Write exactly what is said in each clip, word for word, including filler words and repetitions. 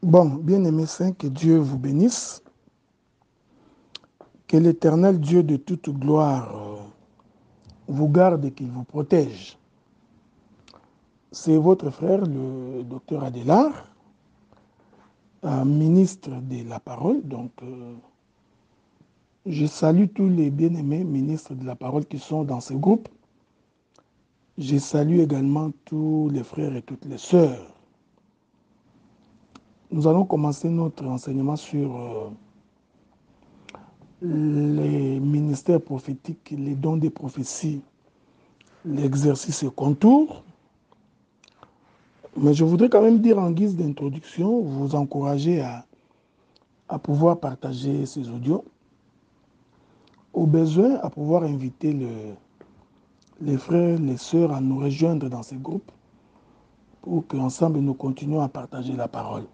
Bon, bien-aimés saints, que Dieu vous bénisse, que l'Éternel Dieu de toute gloire euh, vous garde et qu'il vous protège. C'est votre frère, le docteur Adélard, euh, ministre de la Parole. Donc, euh, je salue tous les bien-aimés ministres de la Parole qui sont dans ce groupe. Je salue également tous les frères et toutes les sœurs. Nous allons commencer notre enseignement sur euh, les ministères prophétiques, les dons des prophéties, l'exercice et contours. Mais je voudrais quand même dire en guise d'introduction, vous encourager à, à pouvoir partager ces audios, au besoin à pouvoir inviter le, les frères, les sœurs à nous rejoindre dans ces groupes pour qu'ensemble nous continuions à partager la parole.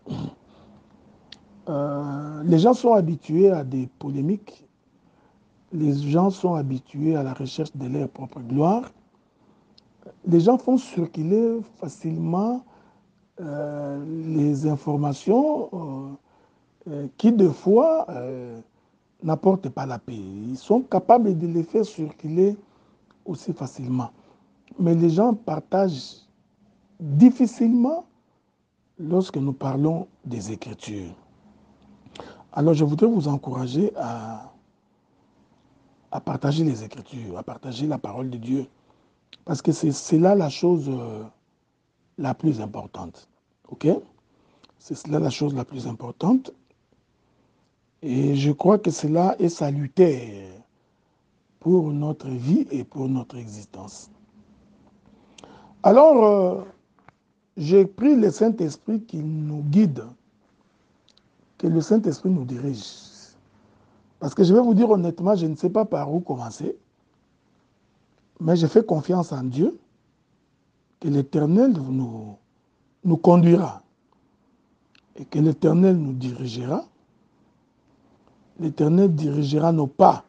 Euh, les gens sont habitués à des polémiques, les gens sont habitués à la recherche de leur propre gloire. Les gens font circuler facilement euh, les informations euh, euh, qui, de fois, euh, n'apportent pas la paix. Ils sont capables de les faire circuler aussi facilement. Mais les gens partagent difficilement lorsque nous parlons des Écritures. Alors je voudrais vous encourager à, à partager les Écritures, à partager la parole de Dieu, parce que c'est là la chose euh, la plus importante. OK? C'est là la chose la plus importante. Et je crois que cela est salutaire pour notre vie et pour notre existence. Alors, euh, j'ai pris le Saint-Esprit qui nous guide, que le Saint-Esprit nous dirige. Parce que je vais vous dire honnêtement, je ne sais pas par où commencer, mais je fais confiance en Dieu, que l'Éternel nous, nous conduira et que l'Éternel nous dirigera. L'Éternel dirigera nos pas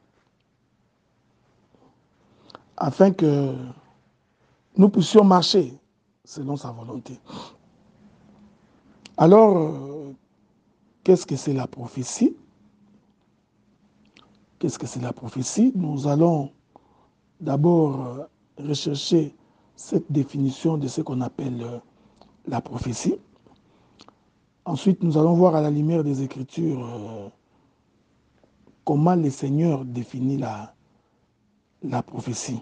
afin que nous puissions marcher selon sa volonté. Alors, euh, qu'est-ce que c'est la prophétie? Qu'est-ce que c'est la prophétie? Nous allons d'abord euh, rechercher cette définition de ce qu'on appelle euh, la prophétie. Ensuite, nous allons voir à la lumière des Écritures euh, comment le Seigneur définit la, la prophétie.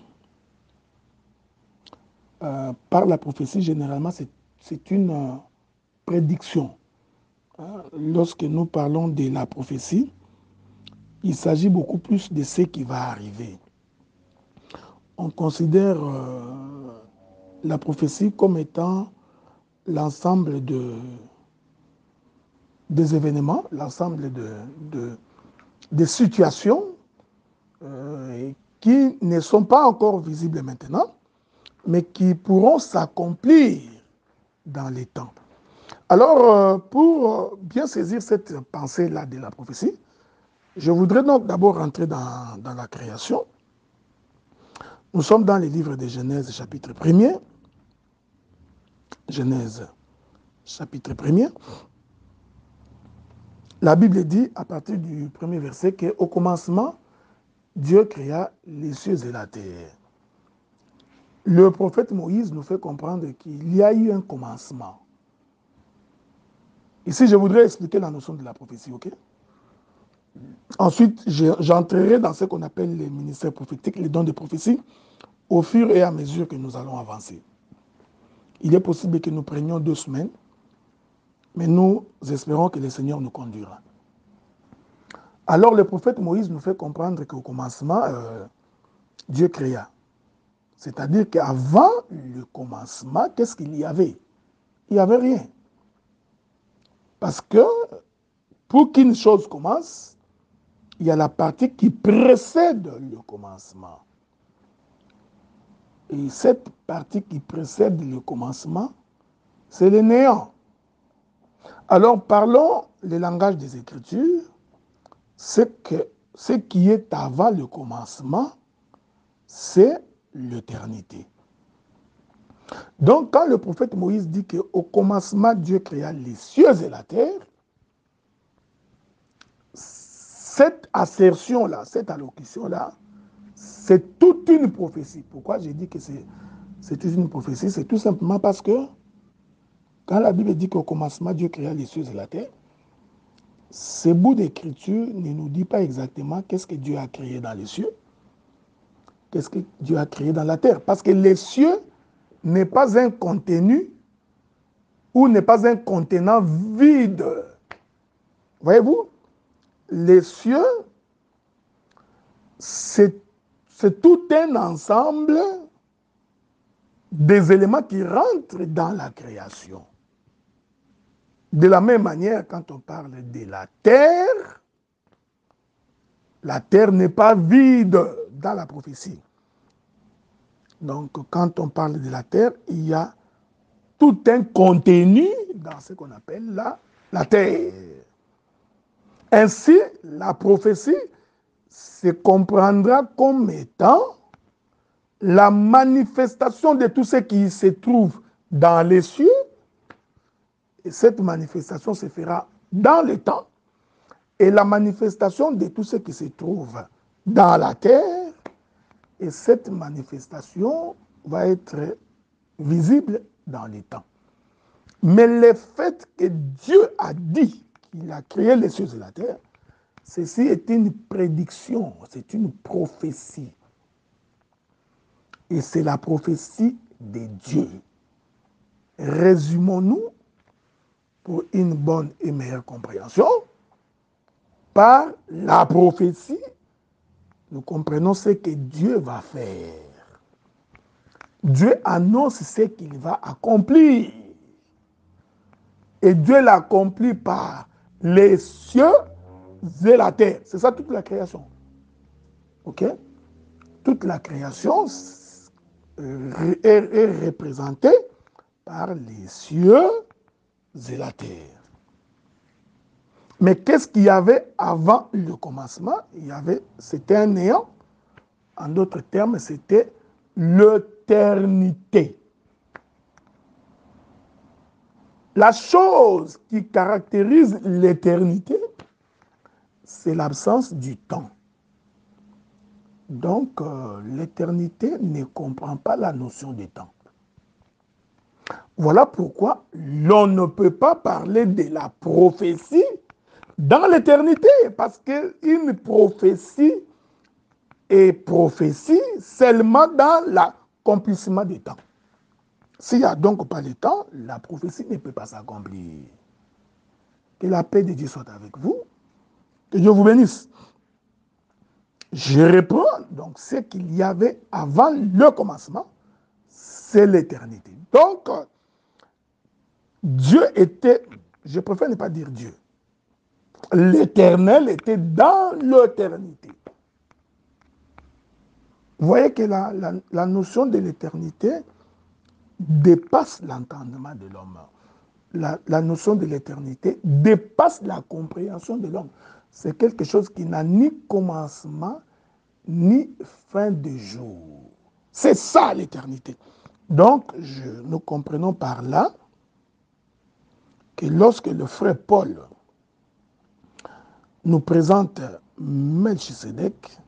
Euh, par la prophétie, généralement, c'est une euh, prédiction. Hein? Lorsque nous parlons de la prophétie, il s'agit beaucoup plus de ce qui va arriver. On considère euh, la prophétie comme étant l'ensemble de, des événements, l'ensemble de, de, des situations euh, qui ne sont pas encore visibles maintenant, mais qui pourront s'accomplir dans les temps. Alors, euh, pour bien saisir cette pensée-là de la prophétie, je voudrais donc d'abord rentrer dans, dans la création. Nous sommes dans les livres de Genèse, chapitre premier. Genèse, chapitre premier. La Bible dit, à partir du premier verset, qu'au commencement, Dieu créa les cieux et la terre. Le prophète Moïse nous fait comprendre qu'il y a eu un commencement. Ici, je voudrais expliquer la notion de la prophétie, ok? Ensuite, j'entrerai dans ce qu'on appelle les ministères prophétiques, les dons de prophétie, au fur et à mesure que nous allons avancer. Il est possible que nous prenions deux semaines, mais nous espérons que le Seigneur nous conduira. Alors, le prophète Moïse nous fait comprendre qu'au commencement, euh, Dieu créa. C'est-à-dire qu'avant le commencement, qu'est-ce qu'il y avait? Il n'y avait rien. Parce que pour qu'une chose commence, il y a la partie qui précède le commencement. Et cette partie qui précède le commencement, c'est le néant. Alors parlons le langage des Écritures, c'est que ce qui est avant le commencement, c'est l'éternité. Donc, quand le prophète Moïse dit qu'au commencement, Dieu créa les cieux et la terre, cette assertion-là, cette allocution-là, c'est toute une prophétie. Pourquoi j'ai dit que c'est toute une prophétie? C'est tout simplement parce que quand la Bible dit qu'au commencement, Dieu créa les cieux et la terre, ce bout d'écriture ne nous dit pas exactement qu'est-ce que Dieu a créé dans les cieux, qu'est-ce que Dieu a créé dans la terre. Parce que les cieux n'est pas un contenu ou n'est pas un contenant vide. Voyez-vous, les cieux, c'est tout un ensemble des éléments qui rentrent dans la création. De la même manière, quand on parle de la terre, la terre n'est pas vide dans la prophétie. Donc, quand on parle de la terre, il y a tout un contenu dans ce qu'on appelle la, la terre. Ainsi, la prophétie se comprendra comme étant la manifestation de tout ce qui se trouve dans les cieux. Et cette manifestation se fera dans le temps. Et la manifestation de tout ce qui se trouve dans la terre. Et cette manifestation va être visible dans les temps. Mais le fait que Dieu a dit qu'il a créé les cieux et la terre, ceci est une prédiction, c'est une prophétie. Et c'est la prophétie de Dieu. Résumons-nous, pour une bonne et meilleure compréhension, par la prophétie, nous comprenons ce que Dieu va faire. Dieu annonce ce qu'il va accomplir. Et Dieu l'accomplit par les cieux et la terre. C'est ça toute la création. OK? Toute la création est, est représentée par les cieux et la terre. Mais qu'est-ce qu'il y avait avant le commencement? Il y avait, c'était un néant. En d'autres termes, c'était l'éternité. La chose qui caractérise l'éternité, c'est l'absence du temps. Donc, euh, l'éternité ne comprend pas la notion de temps. Voilà pourquoi l'on ne peut pas parler de la prophétie dans l'éternité, parce qu'une prophétie est prophétie seulement dans l'accomplissement du temps. S'il n'y a donc pas de temps, la prophétie ne peut pas s'accomplir. Que la paix de Dieu soit avec vous. Que Dieu vous bénisse. Je réponds, donc ce qu'il y avait avant le commencement, c'est l'éternité. Donc, Dieu était, je préfère ne pas dire Dieu, l'éternel était dans l'éternité. Vous voyez que la, la, la notion de l'éternité dépasse l'entendement de l'homme. La, la notion de l'éternité dépasse la compréhension de l'homme. C'est quelque chose qui n'a ni commencement, ni fin de jour. C'est ça l'éternité. Donc, je, nous comprenons par là que lorsque le frère Paul nous présente Melchisedec,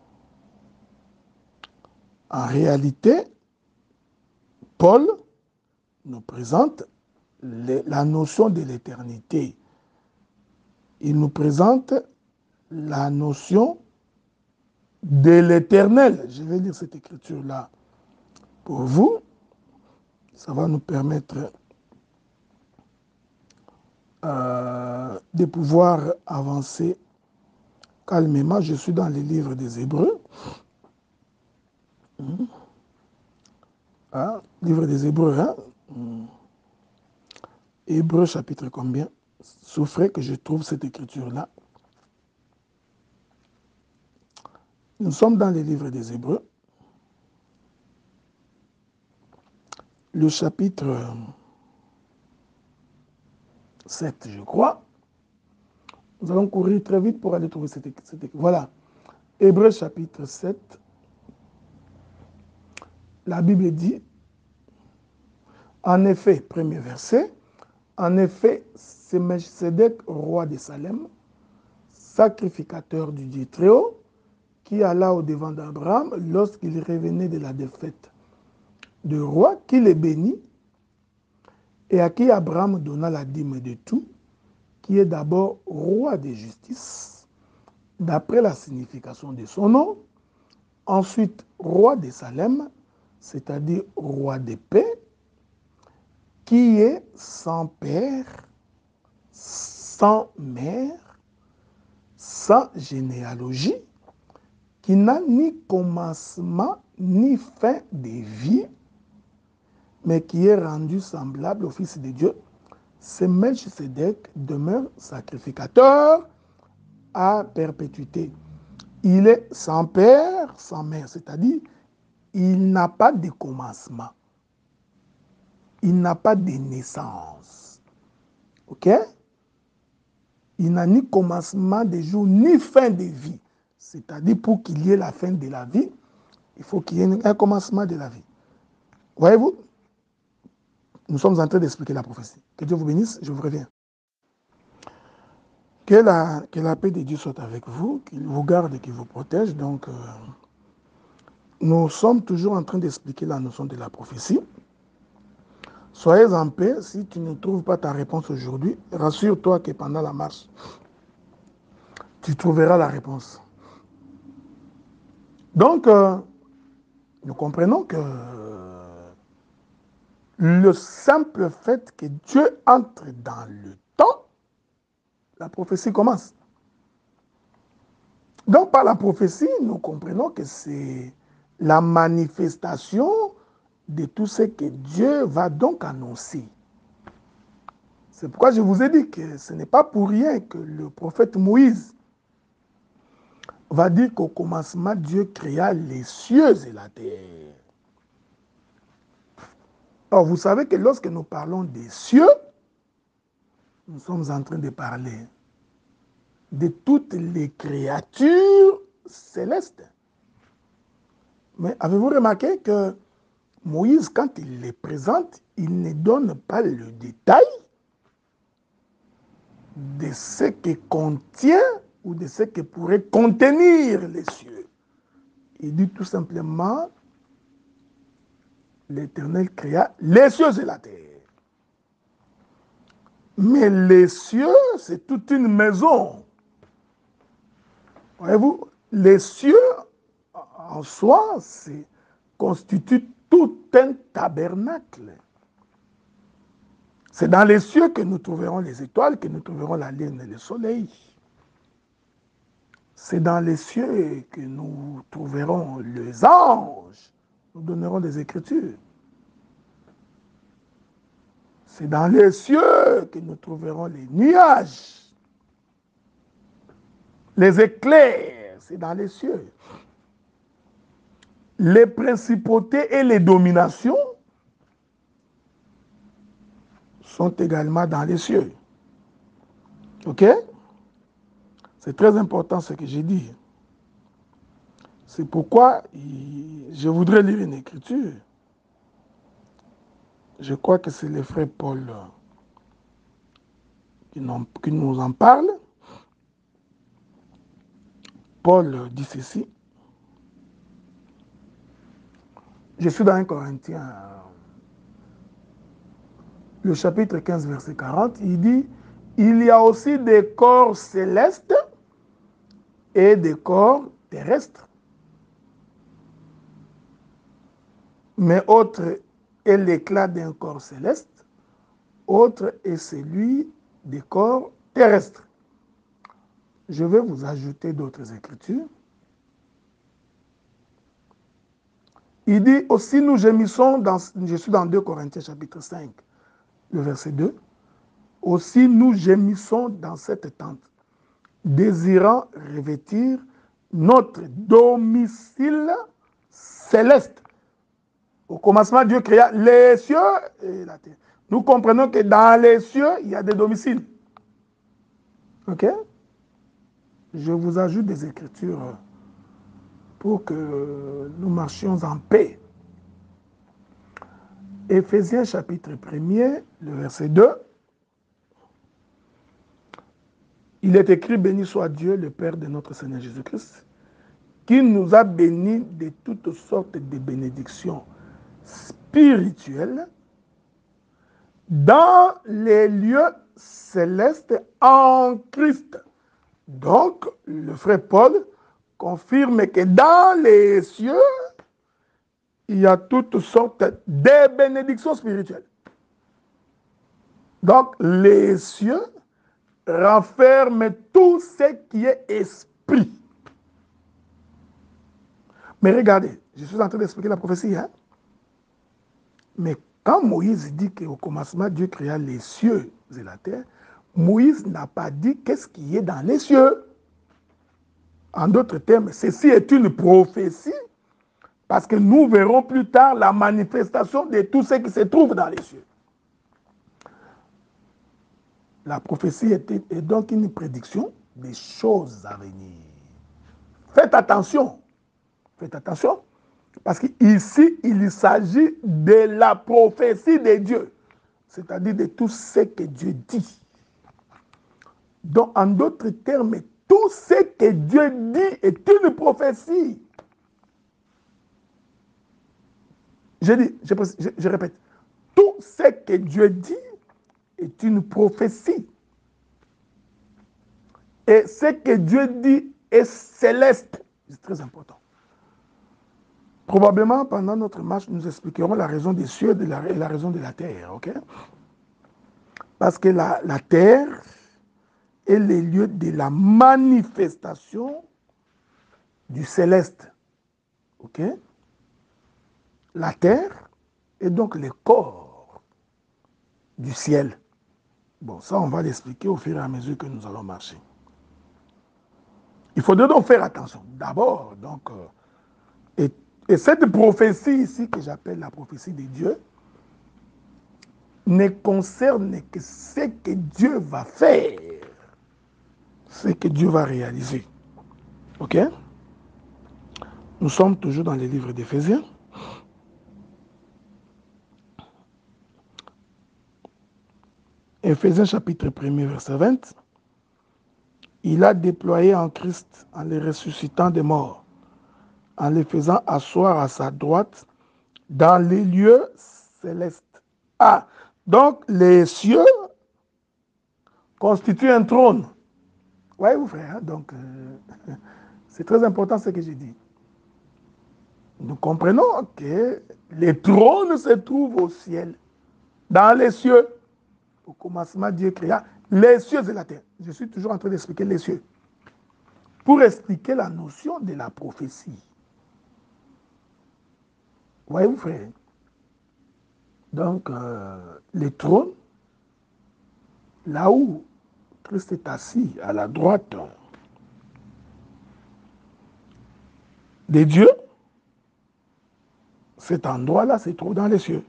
en réalité, Paul nous présente les, la notion de l'éternité. Il nous présente la notion de l'éternel. Je vais lire cette écriture-là pour vous. Ça va nous permettre euh, de pouvoir avancer calmement. Je suis dans les livres des Hébreux. Mmh. Ah, livre des Hébreux, hein? Mmh. Hébreux chapitre combien? Souffrez que je trouve cette écriture-là. Nous sommes dans les livres des Hébreux. Le chapitre sept, je crois. Nous allons courir très vite pour aller trouver cette écriture. Voilà. Hébreux chapitre sept. La Bible dit, En effet, premier verset, en effet, c'est Melchisedec, roi de Salem, sacrificateur du Dieu très haut, qui alla au devant d'Abraham lorsqu'il revenait de la défaite du roi, qui le bénit, et à qui Abraham donna la dîme de tout, qui est d'abord roi de justice, d'après la signification de son nom, ensuite roi de Salem, c'est-à-dire roi de paix, qui est sans père, sans mère, sans généalogie, qui n'a ni commencement ni fin de vie, mais qui est rendu semblable au Fils de Dieu. Ce Melchisedec demeure sacrificateur à perpétuité. Il est sans père, sans mère, c'est-à-dire il n'a pas de commencement. Il n'a pas de naissance. OK? Il n'a ni commencement de jour, ni fin de vie. C'est-à-dire, pour qu'il y ait la fin de la vie, il faut qu'il y ait un commencement de la vie. Voyez-vous? Nous sommes en train d'expliquer la prophétie. Que Dieu vous bénisse, je vous reviens. Que la, que la paix de Dieu soit avec vous, qu'il vous garde et qu'il vous protège. Donc, euh, nous sommes toujours en train d'expliquer la notion de la prophétie. Soyez en paix. Si tu ne trouves pas ta réponse aujourd'hui, rassure-toi que pendant la marche, tu trouveras la réponse. Donc, euh, nous comprenons que le simple fait que Dieu entre dans le temps, la prophétie commence. Donc, par la prophétie, nous comprenons que c'est la manifestation de tout ce que Dieu va donc annoncer. C'est pourquoi je vous ai dit que ce n'est pas pour rien que le prophète Moïse va dire qu'au commencement, Dieu créa les cieux et la terre. Or, vous savez que lorsque nous parlons des cieux, nous sommes en train de parler de toutes les créatures célestes. Mais avez-vous remarqué que Moïse, quand il les présente, il ne donne pas le détail de ce que contient ou de ce que pourrait contenir les cieux. Il dit tout simplement, l'Éternel créa les cieux et la terre. Mais les cieux, c'est toute une maison. Voyez-vous, les cieux, en soi, constituent tout un tabernacle. C'est dans les cieux que nous trouverons les étoiles, que nous trouverons la lune et le soleil. C'est dans les cieux que nous trouverons les anges. Nous donnerons des écritures. C'est dans les cieux que nous trouverons les nuages. Les éclairs, c'est dans les cieux. Les principautés et les dominations sont également dans les cieux. OK? C'est très important ce que j'ai dit. C'est pourquoi je voudrais lire une écriture. Je crois que c'est le frère Paul qui nous en parle. Paul dit ceci. Je suis dans un Corinthiens, le chapitre quinze, verset quarante. Il dit, il y a aussi des corps célestes et des corps terrestres. Mais autre est l'éclat d'un corps céleste, autre est celui des corps terrestres. Je vais vous ajouter d'autres écritures. Il dit aussi, nous gémissons, dans, je suis dans deux Corinthiens chapitre cinq, le verset deux. Aussi nous gémissons dans cette tente, désirant revêtir notre domicile céleste. Au commencement, Dieu créa les cieux et la terre. Nous comprenons que dans les cieux, il y a des domiciles. OK? Je vous ajoute des écritures pour que nous marchions en paix. Éphésiens chapitre premier, le verset deux. Il est écrit, béni soit Dieu, le Père de notre Seigneur Jésus-Christ, qui nous a bénis de toutes sortes de bénédictions spirituelles dans les lieux célestes en Christ. Donc, le frère Paul confirme que dans les cieux, il y a toutes sortes de bénédictions spirituelles. Donc, les cieux renferment tout ce qui est esprit. Mais regardez, je suis en train d'expliquer la prophétie. Hein? Mais quand Moïse dit qu'au commencement, Dieu créa les cieux et la terre, Moïse n'a pas dit qu'est-ce qui est dans les cieux. En d'autres termes, ceci est une prophétie parce que nous verrons plus tard la manifestation de tout ce qui se trouve dans les cieux. La prophétie est, est donc une prédiction des choses à venir. Faites attention. Faites attention. Parce qu'ici, il s'agit de la prophétie de Dieu. C'est-à-dire de tout ce que Dieu dit. Donc, en d'autres termes, tout ce que Dieu dit est une prophétie. Je dis, je, je, je répète, tout ce que Dieu dit est une prophétie. Et ce que Dieu dit est céleste. C'est très important. Probablement, pendant notre marche, nous expliquerons la raison des cieux et la, la raison de la terre. Okay? Parce que la, la terre est le lieu de la manifestation du céleste. Okay? La terre est donc le corps du ciel. Bon, ça, on va l'expliquer au fur et à mesure que nous allons marcher. Il faudrait donc faire attention. D'abord, donc, euh, et, et cette prophétie ici, que j'appelle la prophétie de Dieu, ne concerne que ce que Dieu va faire, ce que Dieu va réaliser. Ok? Nous sommes toujours dans les livres d'Éphésiens. Éphésiens chapitre premier, verset vingt. Il a déployé en Christ, en les ressuscitant des morts, en les faisant asseoir à sa droite dans les lieux célestes. Ah, donc les cieux constituent un trône. Voyez-vous, frère, hein? Donc euh, c'est très important ce que j'ai dit. Nous comprenons que les trônes se trouvent au ciel, dans les cieux. Au commencement, Dieu créa les cieux et la terre. Je suis toujours en train d'expliquer les cieux. Pour expliquer la notion de la prophétie. Voyez-vous, frère? Donc, euh, les trônes, là où Christ est assis à la droite des dieux, cet endroit-là se trouve dans les cieux.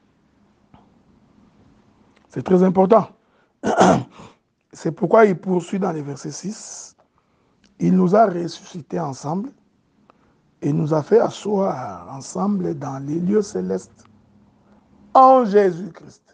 C'est très important. C'est pourquoi il poursuit dans le verset six. Il nous a ressuscités ensemble et nous a fait asseoir ensemble dans les lieux célestes en Jésus-Christ.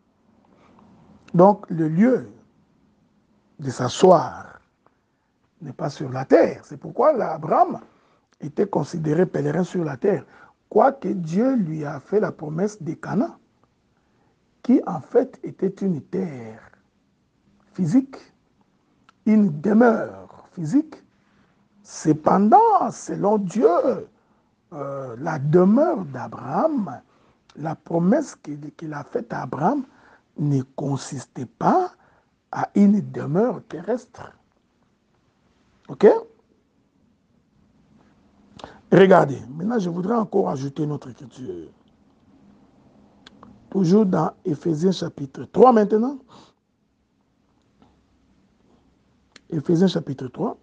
Donc, le lieu de s'asseoir n'est pas sur la terre. C'est pourquoi Abraham était considéré pèlerin sur la terre, quoique Dieu lui a fait la promesse de Canaan, qui en fait était une terre physique, une demeure physique. Cependant, selon Dieu, euh, la demeure d'Abraham, la promesse qu'il, qu'il a faite à Abraham ne consistait pas à une demeure terrestre. Ok? Regardez, maintenant je voudrais encore ajouter notre écriture. Toujours dans Éphésiens chapitre trois maintenant. Éphésiens chapitre trois.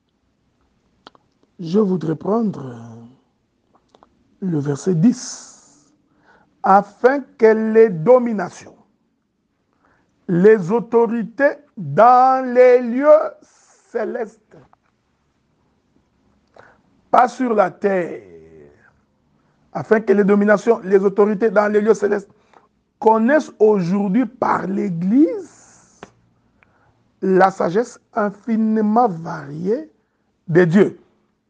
Je voudrais prendre le verset dix. Afin que les dominations, les autorités dans les lieux célestes, pas sur la terre, afin que les dominations, les autorités dans les lieux célestes connaissent aujourd'hui par l'Église la sagesse infiniment variée de Dieu.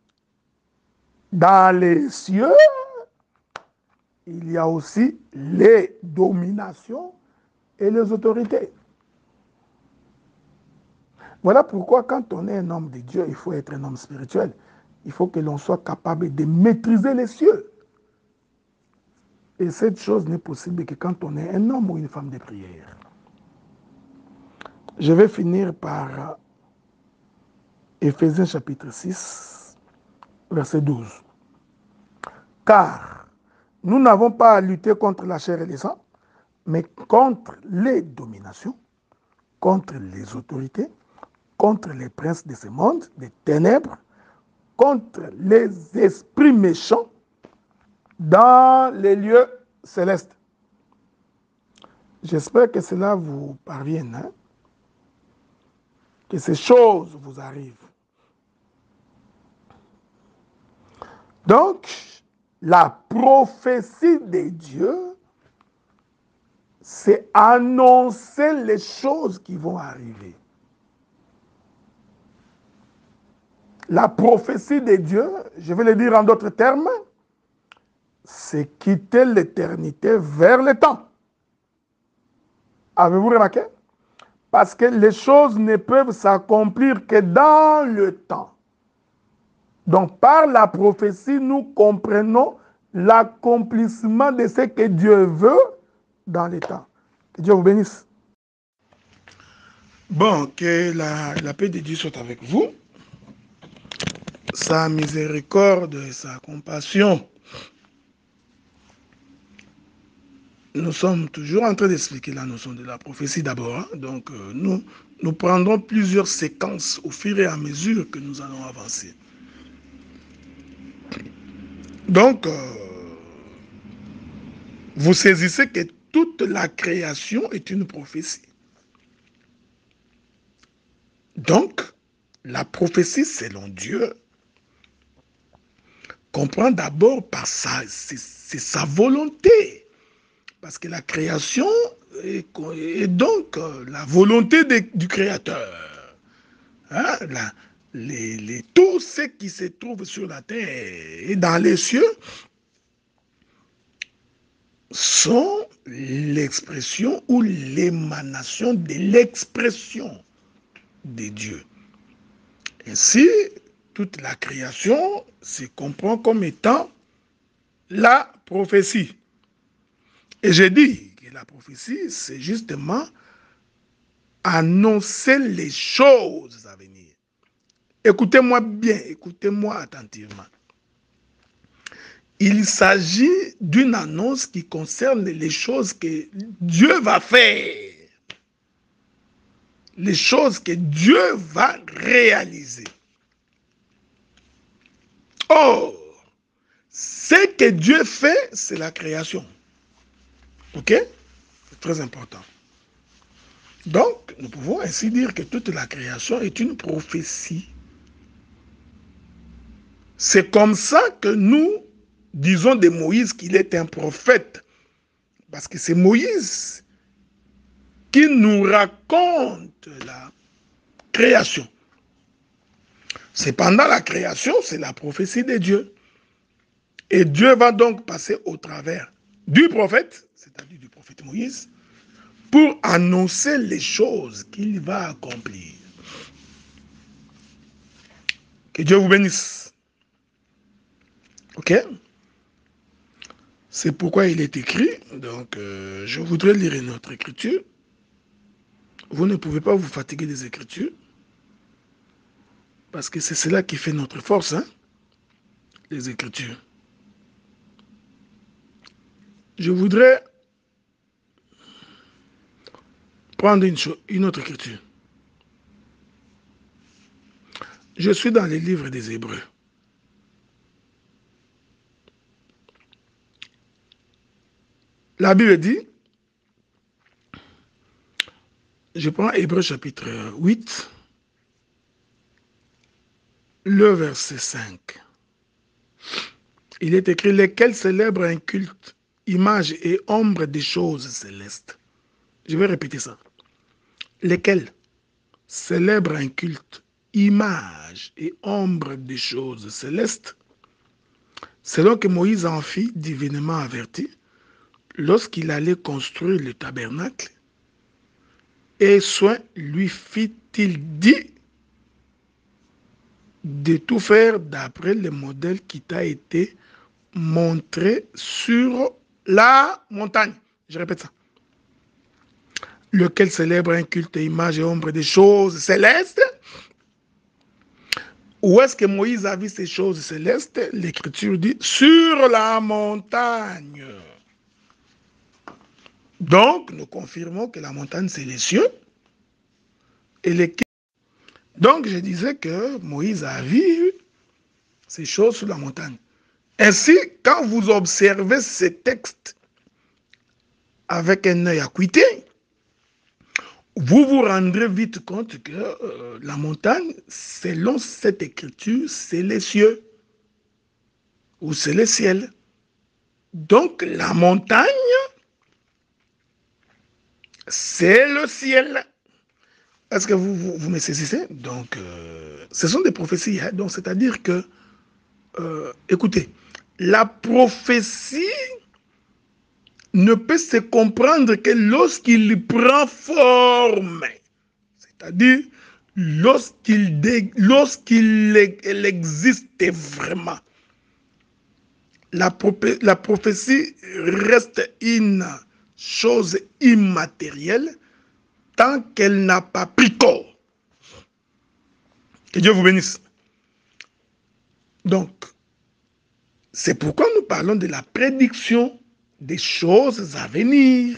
Dans les cieux, il y a aussi les dominations et les autorités. Voilà pourquoi quand on est un homme de Dieu, il faut être un homme spirituel. Il faut que l'on soit capable de maîtriser les cieux. Et cette chose n'est possible que quand on est un homme ou une femme de prière. Je vais finir par Éphésiens chapitre six, verset douze. Car nous n'avons pas à lutter contre la chair et le sang, mais contre les dominations, contre les autorités, contre les princes de ce monde, des ténèbres, contre les esprits méchants dans les lieux célestes. J'espère que cela vous parvienne, hein? Que ces choses vous arrivent. Donc, la prophétie de Dieu, c'est annoncer les choses qui vont arriver. La prophétie de Dieu, je vais le dire en d'autres termes, c'est quitter l'éternité vers le temps. Avez-vous remarqué? Parce que les choses ne peuvent s'accomplir que dans le temps. Donc, par la prophétie, nous comprenons l'accomplissement de ce que Dieu veut dans le temps. Que Dieu vous bénisse. Bon, que la, la paix de Dieu soit avec vous. Sa miséricorde et sa compassion. Nous sommes toujours en train d'expliquer la notion de la prophétie d'abord. Hein? Donc, euh, nous, nous prendrons plusieurs séquences au fur et à mesure que nous allons avancer. Donc, euh, vous saisissez que toute la création est une prophétie. Donc, la prophétie selon Dieu comprend d'abord par sa, c'est, c'est sa volonté. Parce que la création est, est donc la volonté de, du Créateur. Hein? La, les, les, tout ce qui se trouve sur la terre et dans les cieux sont l'expression ou l'émanation de l'expression de Dieu. Ainsi, toute la création se comprend comme étant la prophétie. Et j'ai dit que la prophétie, c'est justement annoncer les choses à venir. Écoutez-moi bien, écoutez-moi attentivement. Il s'agit d'une annonce qui concerne les choses que Dieu va faire. Les choses que Dieu va réaliser. Or, ce que Dieu fait, c'est la création. Ok? C'est très important. Donc, nous pouvons ainsi dire que toute la création est une prophétie. C'est comme ça que nous disons de Moïse qu'il est un prophète. Parce que c'est Moïse qui nous raconte la création. Cependant, la création, c'est la prophétie de Dieu. Et Dieu va donc passer au travers du prophète, c'est-à-dire du prophète Moïse, pour annoncer les choses qu'il va accomplir. Que Dieu vous bénisse. Ok? C'est pourquoi il est écrit, donc euh, je voudrais lire une autre écriture. Vous ne pouvez pas vous fatiguer des écritures, parce que c'est cela qui fait notre force, hein? Les écritures. Je voudrais prendre une, chose, une autre écriture. Je suis dans les livres des Hébreux. La Bible dit, je prends Hébreux chapitre huit, le verset cinq. Il est écrit, lesquels célèbrent un culte, image et ombre des choses célestes. Je vais répéter ça. Lesquels célèbrent un culte, image et ombre des choses célestes, selon que Moïse en fit divinement averti, lorsqu'il allait construire le tabernacle, et soin lui fit-il dit de tout faire d'après le modèle qui t'a été montré sur la montagne. Je répète ça. Lequel célèbre un culte, image et ombre des choses célestes. Où est-ce que Moïse a vu ces choses célestes? L'Écriture dit sur la montagne. Donc, nous confirmons que la montagne, c'est les cieux. Et les... Donc, je disais que Moïse a vu ces choses sur la montagne. Ainsi, quand vous observez ces textes avec un œil acquitté, vous vous rendrez vite compte que euh, la montagne, selon cette écriture, c'est les cieux ou c'est le ciel. Donc, la montagne, c'est le ciel. Est-ce que vous, vous, vous me saisissez? Donc, euh, ce sont des prophéties. Hein? Donc, c'est-à-dire que, euh, écoutez, la prophétie ne peut se comprendre que lorsqu'il prend forme. C'est-à-dire, lorsqu'il lorsqu'il existe vraiment. La, propé la prophétie reste une chose immatérielle tant qu'elle n'a pas pris corps. Que Dieu vous bénisse. Donc, c'est pourquoi nous parlons de la prédiction des choses à venir.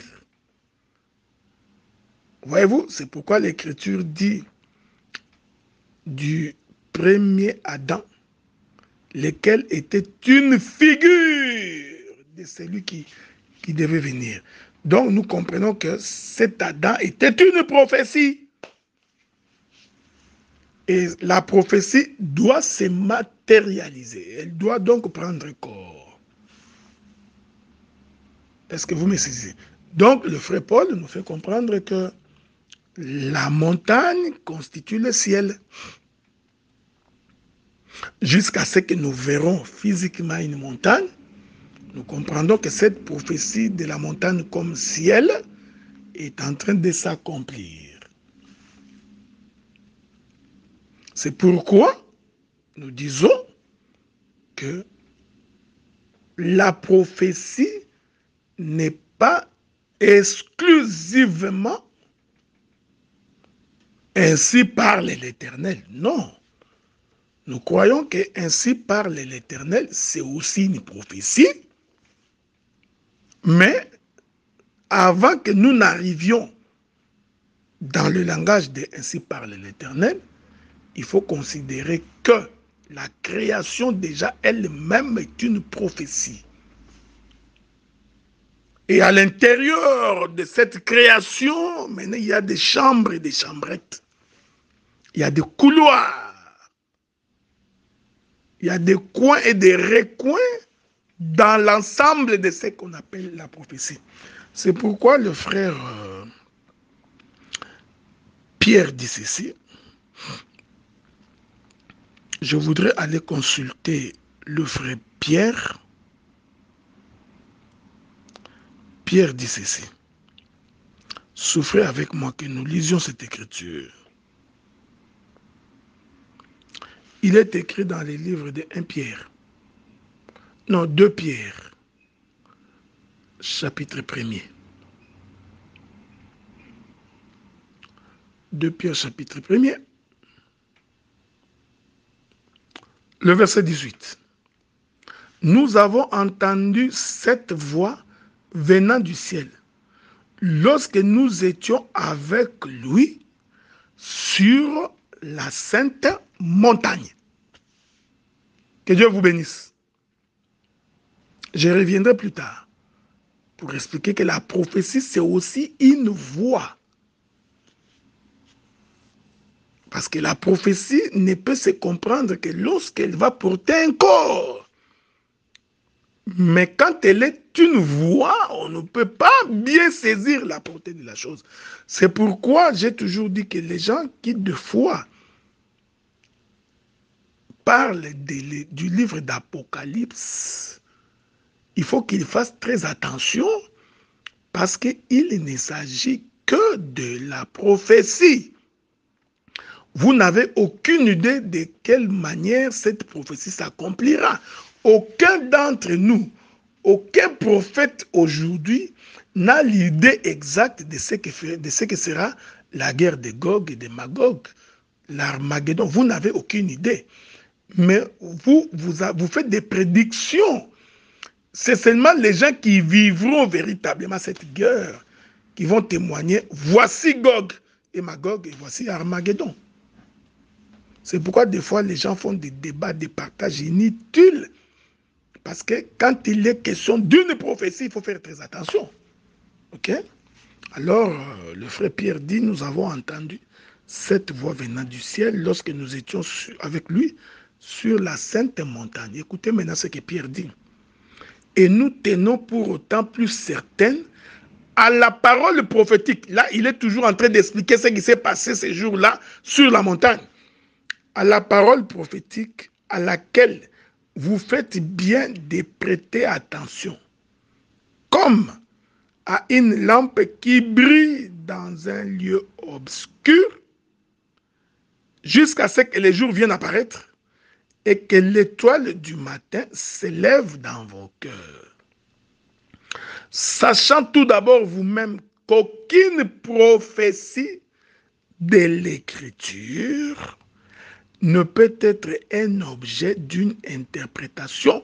Voyez-vous, c'est pourquoi l'Écriture dit du premier Adam, lequel était une figure de celui qui, qui devait venir. Donc, nous comprenons que cet Adam était une prophétie. Et la prophétie doit se matérialiser. Elle doit donc prendre corps. Est-ce que vous me saisissez? Donc, le frère Paul nous fait comprendre que la montagne constitue le ciel. Jusqu'à ce que nous verrons physiquement une montagne, nous comprendrons que cette prophétie de la montagne comme ciel est en train de s'accomplir. C'est pourquoi nous disons que la prophétie n'est pas exclusivement ainsi parle l'Éternel. Non. Nous croyons que ainsi parle l'Éternel, c'est aussi une prophétie. Mais avant que nous n'arrivions dans le langage de ainsi parle l'Éternel, il faut considérer que la création déjà elle-même est une prophétie. Et à l'intérieur de cette création, maintenant, il y a des chambres et des chambrettes. Il y a des couloirs. Il y a des coins et des recoins dans l'ensemble de ce qu'on appelle la prophétie. C'est pourquoi le frère euh, Pierre dit ceci. Je voudrais aller consulter le frère Pierre. Pierre dit ceci. Souffrez avec moi que nous lisions cette écriture. Il est écrit dans les livres de un Pierre. Non, deux Pierre. Chapitre premier. deux Pierre, chapitre premier. Le verset dix-huit. Nous avons entendu cette voix venant du ciel, lorsque nous étions avec lui sur la sainte montagne. Que Dieu vous bénisse. Je reviendrai plus tard pour expliquer que la prophétie, c'est aussi une voix. Parce que la prophétie ne peut se comprendre que lorsqu'elle va porter un corps. Mais quand elle est une voix, on ne peut pas bien saisir la portée de la chose. C'est pourquoi j'ai toujours dit que les gens qui, de foi, parlent de, du livre d'Apocalypse, il faut qu'ils fassent très attention parce qu'il ne s'agit que de la prophétie. Vous n'avez aucune idée de quelle manière cette prophétie s'accomplira. Aucun d'entre nous, aucun prophète aujourd'hui n'a l'idée exacte de ce, que, de ce que sera la guerre de Gog et de Magog, l'Armageddon. Vous n'avez aucune idée. Mais vous, vous, vous faites des prédictions. C'est seulement les gens qui vivront véritablement cette guerre qui vont témoigner. Voici Gog et Magog et voici Armageddon. C'est pourquoi des fois les gens font des débats, des partages inutiles. Parce que quand il est question d'une prophétie, il faut faire très attention. Ok? Alors, euh, le frère Pierre dit, nous avons entendu cette voix venant du ciel lorsque nous étions sur, avec lui sur la sainte montagne. Écoutez maintenant ce que Pierre dit. Et nous tenons pour autant plus certaine à la parole prophétique. Là, il est toujours en train d'expliquer ce qui s'est passé ces jours-là sur la montagne. À la parole prophétique à laquelle vous faites bien de prêter attention, comme à une lampe qui brille dans un lieu obscur, jusqu'à ce que les jours viennent apparaître et que l'étoile du matin s'élève dans vos cœurs. Sachant tout d'abord vous-même qu'aucune prophétie de l'Écriture ne peut être un objet d'une interprétation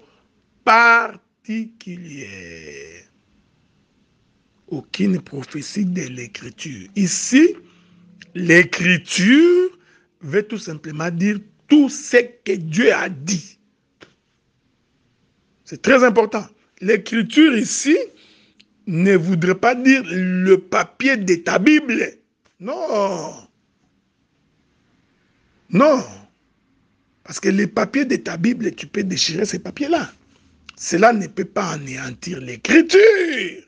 particulière. Aucune prophétie de l'Écriture. Ici, l'Écriture veut tout simplement dire tout ce que Dieu a dit. C'est très important. L'Écriture ici ne voudrait pas dire le papier de ta Bible. Non. Non. Parce que les papiers de ta Bible, tu peux déchirer ces papiers-là. Cela ne peut pas anéantir l'Écriture.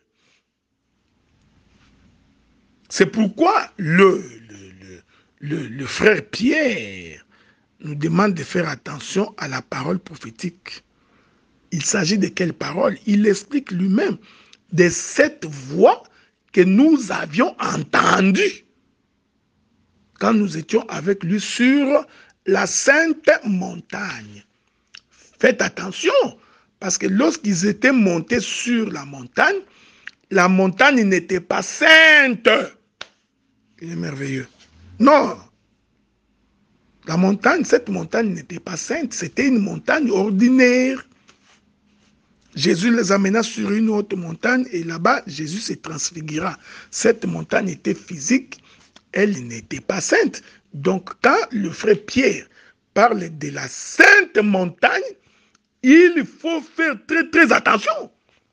C'est pourquoi le, le, le, le frère Pierre nous demande de faire attention à la parole prophétique. Il s'agit de quelle parole? Il explique lui-même de cette voix que nous avions entendue quand nous étions avec lui sur la sainte montagne. Faites attention, parce que lorsqu'ils étaient montés sur la montagne, la montagne n'était pas sainte. Il est merveilleux. Non. La montagne, cette montagne n'était pas sainte, c'était une montagne ordinaire. Jésus les amena sur une haute montagne et là-bas, Jésus se transfigura. Cette montagne était physique, elle n'était pas sainte. Donc, quand le frère Pierre parle de la sainte montagne, il faut faire très très attention.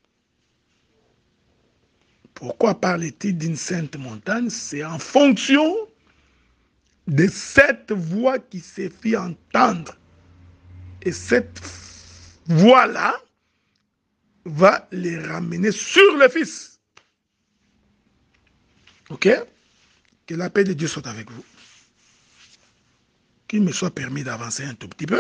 Pourquoi parle-t-il d'une sainte montagne? C'est en fonction de cette voix qui s'est fait entendre. Et cette voix-là va les ramener sur le Fils. Ok? Que la paix de Dieu soit avec vous. Qu'il me soit permis d'avancer un tout petit peu.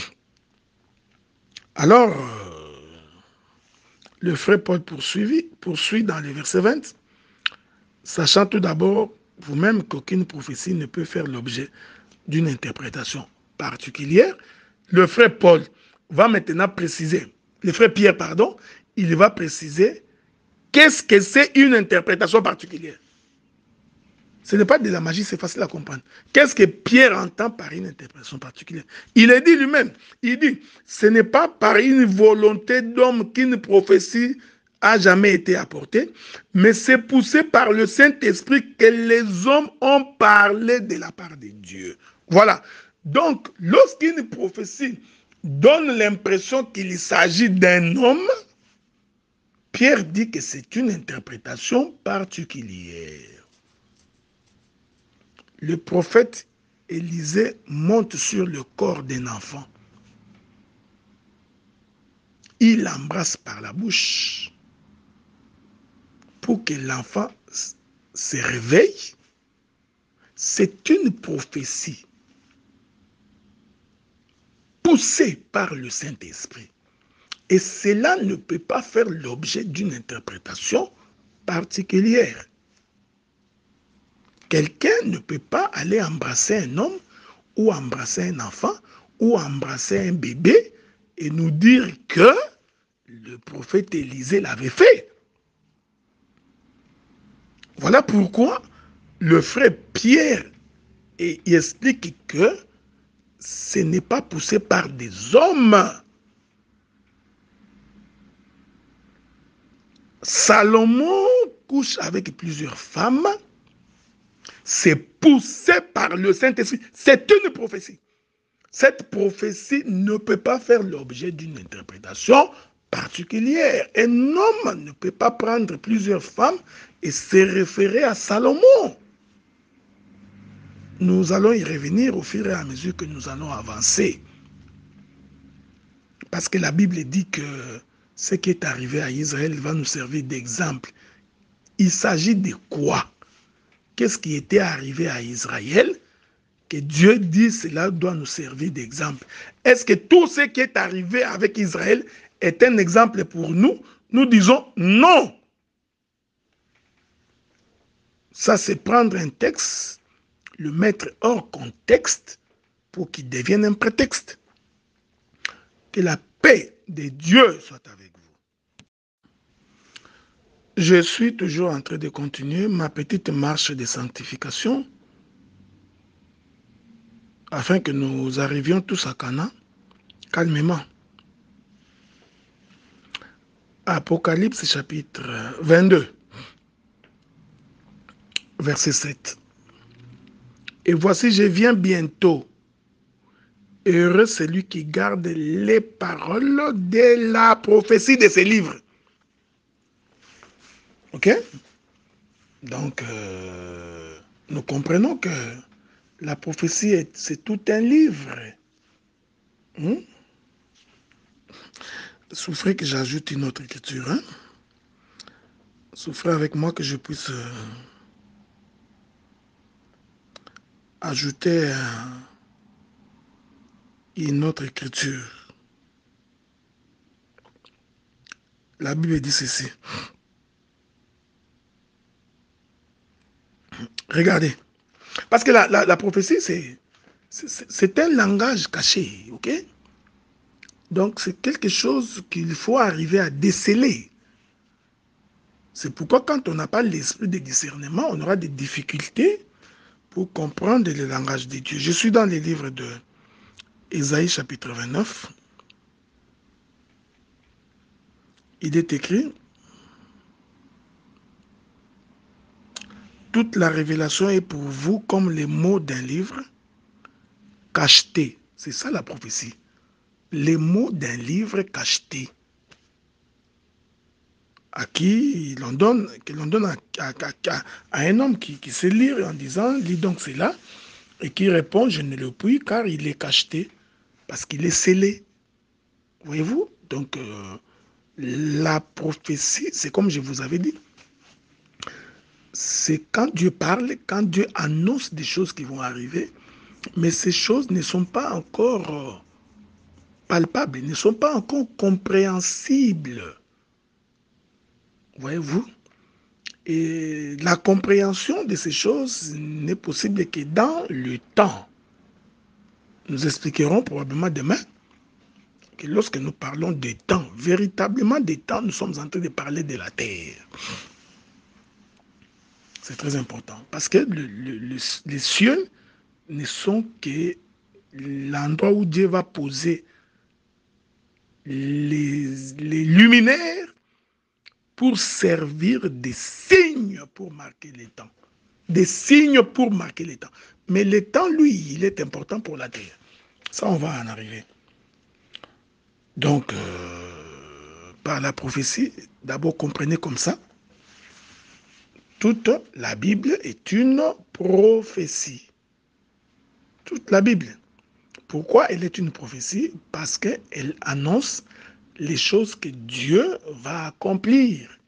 Alors, euh, le frère Paul poursuit, poursuit dans le verset vingt. Sachant tout d'abord vous-même qu'aucune prophétie ne peut faire l'objet d'une interprétation particulière, le frère Paul va maintenant préciser, le frère Pierre, pardon, il va préciser qu'est-ce que c'est une interprétation particulière. Ce n'est pas de la magie, c'est facile à comprendre. Qu'est-ce que Pierre entend par une interprétation particulière? Il a dit lui-même, il dit, ce n'est pas par une volonté d'homme qu'une prophétie a jamais été apportée, mais c'est poussé par le Saint-Esprit que les hommes ont parlé de la part de Dieu. Voilà. Donc, lorsqu'une prophétie donne l'impression qu'il s'agit d'un homme, Pierre dit que c'est une interprétation particulière. Le prophète Élisée monte sur le corps d'un enfant. il l'embrasse par la bouche pour que l'enfant se réveille, c'est une prophétie poussée par le Saint-Esprit. Et cela ne peut pas faire l'objet d'une interprétation particulière. Quelqu'un ne peut pas aller embrasser un homme ou embrasser un enfant ou embrasser un bébé et nous dire que le prophète Élisée l'avait fait. Voilà pourquoi le frère Pierre il explique que ce n'est pas poussé par des hommes. Salomon couche avec plusieurs femmes. C'est poussé par le Saint-Esprit. C'est une prophétie. Cette prophétie ne peut pas faire l'objet d'une interprétation particulière. Un homme ne peut pas prendre plusieurs femmes et se référer à Salomon. Nous allons y revenir au fur et à mesure que nous allons avancer. Parce que la Bible dit que ce qui est arrivé à Israël va nous servir d'exemple. Il s'agit de quoi? Qu'est-ce qui était arrivé à Israël? Que Dieu dit cela doit nous servir d'exemple. Est-ce que tout ce qui est arrivé avec Israël est un exemple pour nous? Nous disons non. Ça, c'est prendre un texte, le mettre hors contexte pour qu'il devienne un prétexte. Que la paix de Dieu soit avec vous. Je suis toujours en train de continuer ma petite marche de sanctification afin que nous arrivions tous à Canaan calmement. Apocalypse chapitre vingt-deux, verset sept. Et voici, je viens bientôt. Heureux celui qui garde les paroles de la prophétie de ces livres. Ok? Donc, euh, nous comprenons que la prophétie, c'est tout un livre. Hmm? Souffrez que j'ajoute une autre écriture. Hein? Souffrez avec moi que je puisse euh, ajouter euh, une autre écriture. La Bible dit ceci. Regardez. Parce que la, la, la prophétie, c'est un langage caché. Ok? Donc, c'est quelque chose qu'il faut arriver à déceler. C'est pourquoi quand on n'a pas l'esprit de discernement, on aura des difficultés pour comprendre le langage de Dieu. Je suis dans les livres de Ésaïe chapitre vingt-neuf. Il est écrit, toute la révélation est pour vous comme les mots d'un livre cacheté. C'est ça la prophétie. Les mots d'un livre cacheté. À qui l'on donne, que l'on donne à, à, à, à un homme qui, qui sait lire en disant, lis donc cela, et qui répond, je ne le puis car il est cacheté, parce qu'il est scellé. Voyez-vous? Donc, euh, la prophétie, c'est comme je vous avais dit, c'est quand Dieu parle, quand Dieu annonce des choses qui vont arriver, mais ces choses ne sont pas encore euh, palpables, ne sont pas encore compréhensibles. Voyez-vous? Et la compréhension de ces choses n'est possible que dans le temps. Nous expliquerons probablement demain que lorsque nous parlons des temps, véritablement des temps, nous sommes en train de parler de la terre. C'est très important. Parce que le, le, le, les cieux ne sont que l'endroit où Dieu va poser les, les luminaires pour servir des signes pour marquer les temps. Des signes pour marquer les temps. Mais le temps, lui, il est important pour la terre. Ça, on va en arriver. Donc, euh, par la prophétie, d'abord comprenez comme ça, toute la Bible est une prophétie. Toute la Bible. Pourquoi elle est une prophétie? Parce qu'elle annonce les choses que Dieu va accomplir.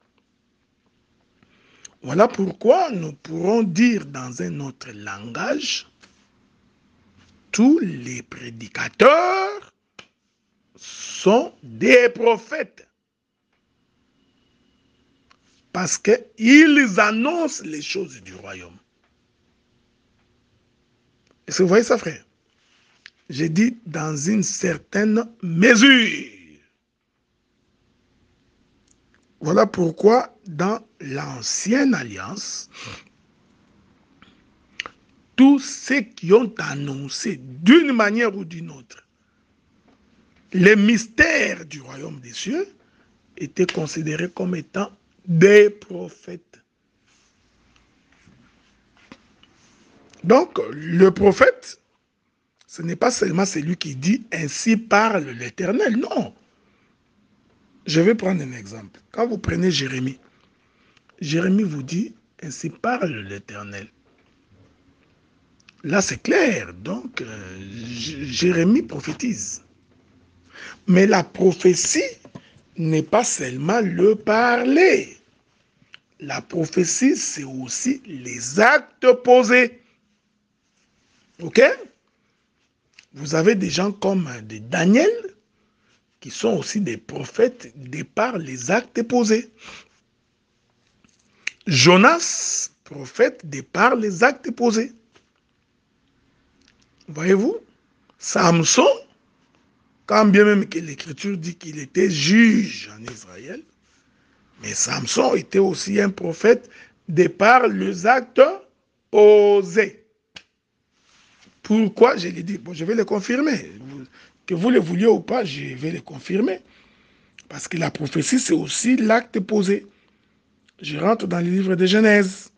Voilà pourquoi nous pourrons dire dans un autre langage, tous les prédicateurs sont des prophètes. Parce qu'ils annoncent les choses du royaume. Est-ce que vous voyez ça, frère? J'ai dit dans une certaine mesure. Voilà pourquoi dans l'ancienne alliance, tous ceux qui ont annoncé d'une manière ou d'une autre les mystères du royaume des cieux étaient considérés comme étant des prophètes. Donc, le prophète, ce n'est pas seulement celui qui dit « Ainsi parle l'Éternel ». Non. Je vais prendre un exemple. Quand vous prenez Jérémie, Jérémie vous dit « Ainsi parle l'Éternel ». Là, c'est clair. Donc, euh, Jérémie prophétise. Mais la prophétie n'est pas seulement le parler. La prophétie, c'est aussi les actes posés. Ok? Vous avez des gens comme des Daniel, qui sont aussi des prophètes de par les actes posés. Jonas, prophète de par les actes posés. Voyez-vous? Samson, quand bien même que l'Écriture dit qu'il était juge en Israël, mais Samson était aussi un prophète de par les actes posés. Pourquoi je l'ai dit? Bon, je vais le confirmer. Que vous le vouliez ou pas, je vais le confirmer. Parce que la prophétie, c'est aussi l'acte posé. Je rentre dans les livres de Genèse.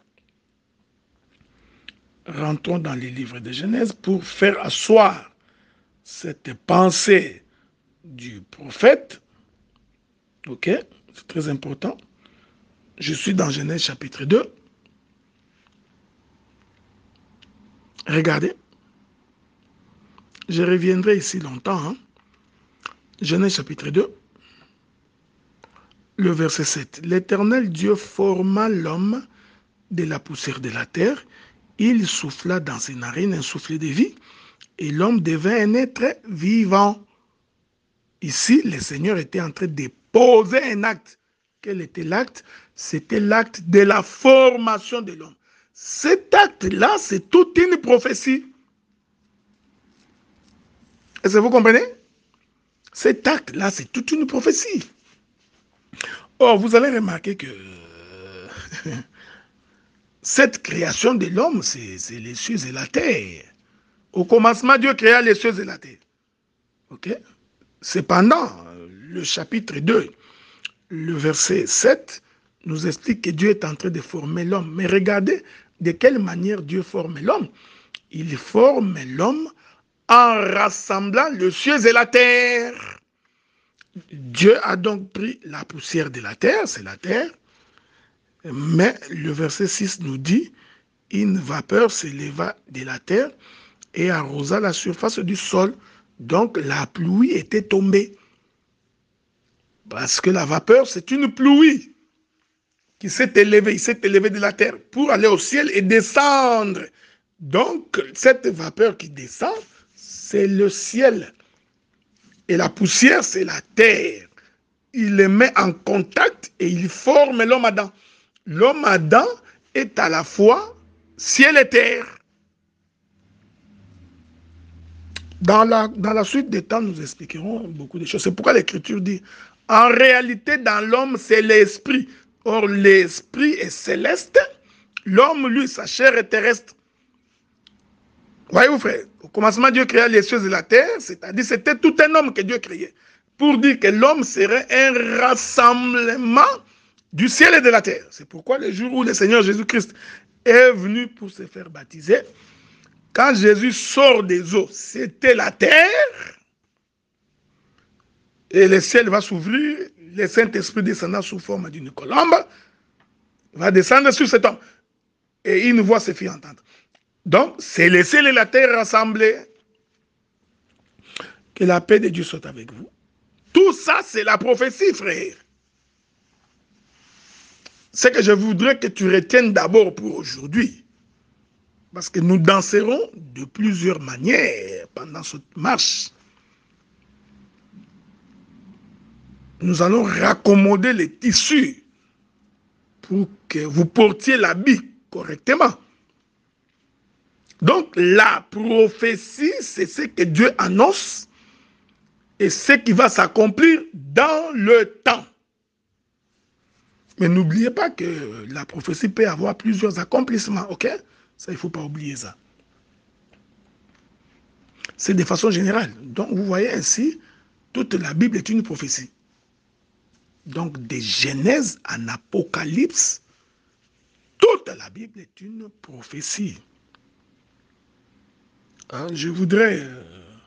Rentrons dans les livres de Genèse pour faire asseoir cette pensée du prophète. Ok? C'est très important. Je suis dans Genèse chapitre deux. Regardez. Je reviendrai ici longtemps. Hein? Genèse chapitre deux. Le verset sept. L'Éternel Dieu forma l'homme de la poussière de la terre. Il souffla dans ses narines un souffle de vie. Et l'homme devint un être vivant. Ici, le Seigneur était en train de poser un acte. Quel était l'acte? C'était l'acte de la formation de l'homme. Cet acte-là, c'est toute une prophétie. Est-ce que vous comprenez? Cet acte-là, c'est toute une prophétie. Or, vous allez remarquer que cette création de l'homme, c'est les cieux et la terre. Au commencement, Dieu créa les cieux et la terre. Ok? Cependant, le chapitre deux, le verset sept, nous explique que Dieu est en train de former l'homme. Mais regardez de quelle manière Dieu forme l'homme. Il forme l'homme en rassemblant les cieux et la terre. Dieu a donc pris la poussière de la terre, c'est la terre, mais le verset six nous dit, une vapeur s'éleva de la terre et arrosa la surface du sol. Donc la pluie était tombée. Parce que la vapeur, c'est une pluie qui s'est élevée, il s'est élevé de la terre pour aller au ciel et descendre. Donc cette vapeur qui descend, c'est le ciel. Et la poussière, c'est la terre. Il les met en contact et il forme l'homme Adam. L'homme Adam est à la fois ciel et terre. Dans la, dans la suite des temps, nous expliquerons beaucoup de choses. C'est pourquoi l'Écriture dit, en réalité, dans l'homme, c'est l'esprit. Or, l'esprit est céleste. L'homme, lui, sa chair est terrestre. Voyez-vous, frère, au commencement, Dieu créa les cieux et la terre, c'est-à-dire c'était tout un homme que Dieu créait. Pour dire que l'homme serait un rassemblement du ciel et de la terre. C'est pourquoi le jour où le Seigneur Jésus-Christ est venu pour se faire baptiser, quand Jésus sort des eaux, c'était la terre, et le ciel va s'ouvrir, le Saint-Esprit descendant sous forme d'une colombe, va descendre sur cet homme, et une voix se fit entendre. Donc, c'est le ciel et la terre rassemblés. Que la paix de Dieu soit avec vous. Tout ça, c'est la prophétie, frère. C'est que je voudrais que tu retiennes d'abord pour aujourd'hui. Parce que nous danserons de plusieurs manières pendant cette marche. Nous allons raccommoder les tissus pour que vous portiez l'habit correctement. Donc, la prophétie, c'est ce que Dieu annonce et ce qui va s'accomplir dans le temps. Mais n'oubliez pas que la prophétie peut avoir plusieurs accomplissements, ok? Ça, il ne faut pas oublier ça. C'est de façon générale. Donc, vous voyez ainsi, toute la Bible est une prophétie. Donc, de Genèse en Apocalypse, toute la Bible est une prophétie. Hein, je voudrais euh,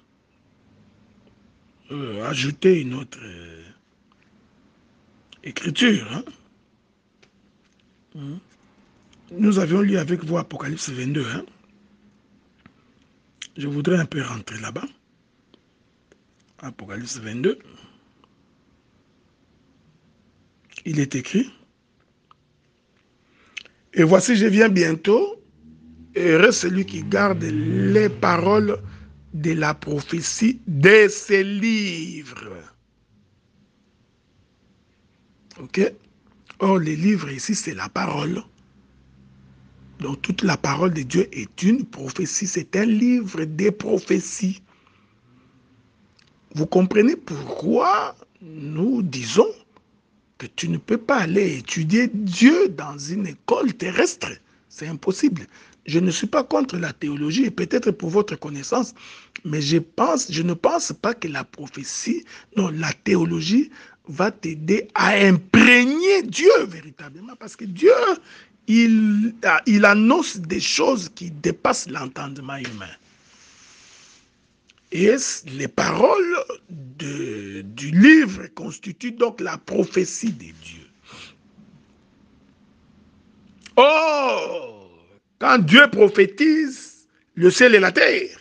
euh, ajouter une autre euh, écriture. Hein. Hum. Nous avions lu avec vous Apocalypse vingt-deux. Hein. Je voudrais un peu rentrer là-bas. Apocalypse vingt-deux. Il est écrit. Et voici, je viens bientôt. Heureux celui qui garde les paroles de la prophétie de ces livres. Ok? Or, les livres ici, c'est la parole. Donc, toute la parole de Dieu est une prophétie. C'est un livre des prophéties. Vous comprenez pourquoi nous disons que tu ne peux pas aller étudier Dieu dans une école terrestre. C'est impossible. Je ne suis pas contre la théologie, et peut-être pour votre connaissance, mais je pense, je ne pense pas que la prophétie, non, la théologie va t'aider à imprégner Dieu véritablement, parce que Dieu, il, il annonce des choses qui dépassent l'entendement humain. Et les paroles de, du livre constituent donc la prophétie de Dieu. Oh! Quand Dieu prophétise, le ciel et la terre.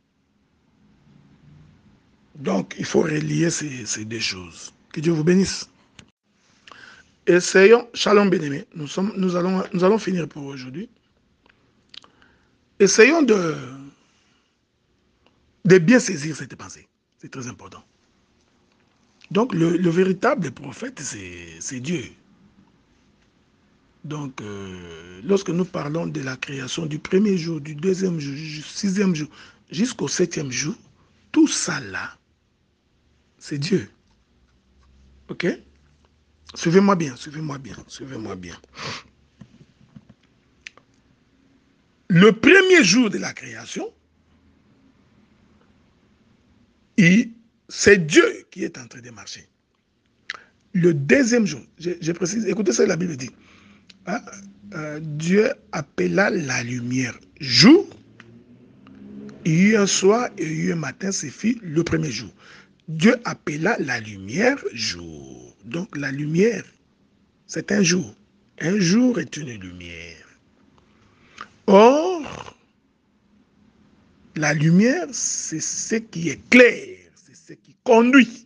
Donc, il faut relier ces, ces deux choses. Que Dieu vous bénisse. Essayons, shalom bien-aimés, nous, nous, allons, nous allons finir pour aujourd'hui. Essayons de, de bien saisir cette pensée. C'est très important. Donc, le, le véritable prophète, c'est Dieu. Donc, euh, lorsque nous parlons de la création du premier jour, du deuxième jour, du sixième jour, jusqu'au septième jour, tout ça là, c'est Dieu. Ok? Suivez-moi bien, suivez-moi bien, suivez-moi bien. Le premier jour de la création, c'est Dieu qui est en train de marcher. Le deuxième jour, je, je précise, écoutez ce que la Bible dit. Hein? Euh, Dieu appela la lumière jour, il y eut un soir et il y eut un matin, c'est fit le premier jour. Dieu appela la lumière jour. Donc la lumière, c'est un jour. Un jour est une lumière. Or, la lumière, c'est ce qui est clair, c'est ce qui conduit.